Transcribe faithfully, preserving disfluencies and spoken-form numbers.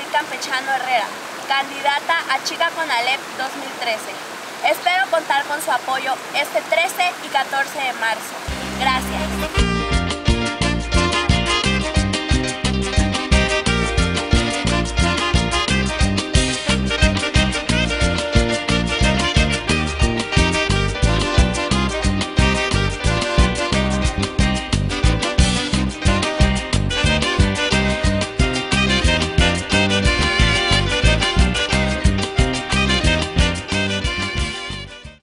Campechano Herrera, candidata a Chica Conalep dos mil trece. Espero contar con su apoyo este trece y catorce de marzo. Gracias.